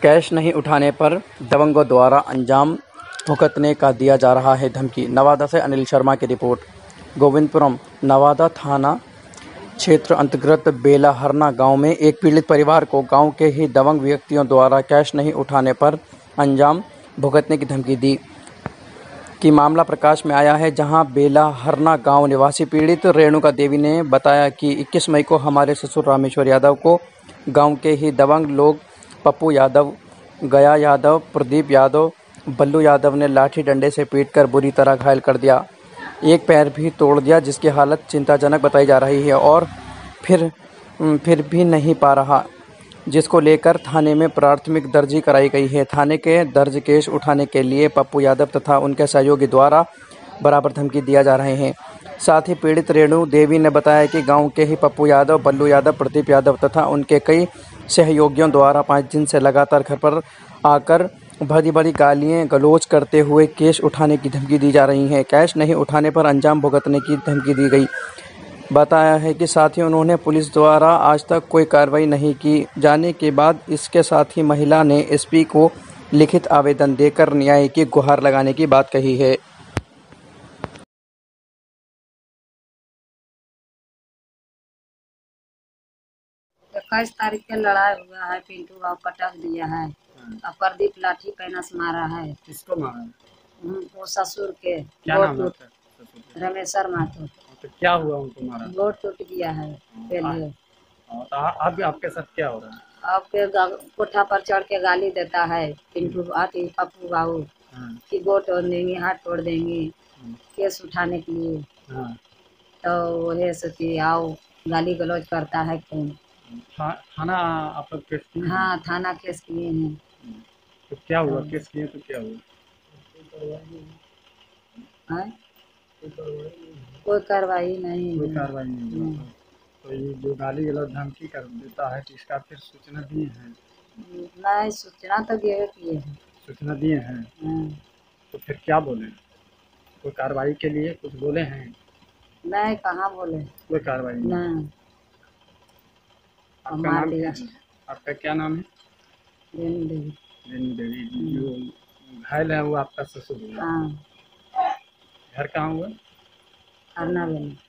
Cash नहीं उठाने पर दबंगों द्वारा अंजाम भुगतने का दिया जा रहा है धमकी। नवादा से अनिल शर्मा की रिपोर्ट। गोविंदपुरम नवादा थाना क्षेत्र अंतर्गत बेलाहरना गांव में एक पीड़ित परिवार को गांव के ही दबंग व्यक्तियों द्वारा कैश नहीं उठाने पर अंजाम भुगतने की धमकी दी कि मामला प्रकाश में आया है, जहां बेलाहरना गांव निवासी पीड़ित रेणुका देवी ने बताया कि 21 मई को हमारे ससुर रामेश्वर यादव को गांव के ही दबंग लोग पप्पू यादव, गया यादव, प्रदीप यादव, बल्लू यादव ने लाठी डंडे से पीटकर बुरी तरह घायल कर दिया। एक पैर भी तोड़ दिया, जिसकी हालत चिंताजनक बताई जा रही है और फिर भी नहीं पा रहा, जिसको लेकर थाने में प्राथमिक दर्ज कराई गई है। थाने के दर्ज केस उठाने के लिए पप्पू यादव तथा उनके सहयोगी द्वारा बराबर धमकी दिया जा रहे हैं। साथ ही पीड़ित रेणु देवी ने बताया कि गांव के ही पप्पू यादव, बल्लू यादव, प्रदीप यादव तथा उनके कई सहयोगियों द्वारा 5 दिन से लगातार घर पर आकर भरी भरी गालियां गलौज करते हुए केस उठाने की धमकी दी जा रही है। कैश नहीं उठाने पर अंजाम भुगतने की धमकी दी गई बताया है कि साथ ही उन्होंने पुलिस द्वारा आज तक कोई कार्रवाई नहीं की जाने के बाद इसके साथ ही महिला ने एसपी को लिखित आवेदन देकर न्याय की गुहार लगाने की बात कही है। 21 तारीख के लड़ाई हुआ है। पिंटू बाबू पटक दिया है और प्रदीप लाठी पैना से मारा है। किसको मारा है? वो ससुर के। क्या नाम है उसका? रमेश्वर माथुर। तो क्या हुआ उनको मारा? गोड़ टूट गया है पहले। तो अब आपके साथ क्या हो रहा है? आपके कोठा पर चढ़ के गाली देता है पिंटू आती पप्पू बाबू कि गोड़ तोड़ देंगे, हाथ तोड़ देंगे केस उठाने के लिए। तो वही से कि आओ गाली गलौज करता है। कौन थाना आप लोग केस किए? हाँ, थाना केस किए हैं। तो क्या हुआ? केस किए तो क्या हुआ? कोई कार्रवाई नहीं। कोई कार्रवाई नहीं हुआ। तो ये जो गाली गलौज धमकी कर देता है तो इसका फिर सूचना दिए हैं? नहीं, सूचना तो दिए किए हैं। सूचना दिए हैं। तो फिर क्या बोले? कोई कार्रवाई के लिए कुछ बोले हैं? नहीं, कहाँ बोले। कोई कार्रवाई नहीं। आपका नाम क्या है? आपका क्या नाम है? रेणु देवी। रेणु देवी। जो घायल है वो आपका ससुर हुआ? हाँ। घर कहाँ हुआ? अरना बेनी।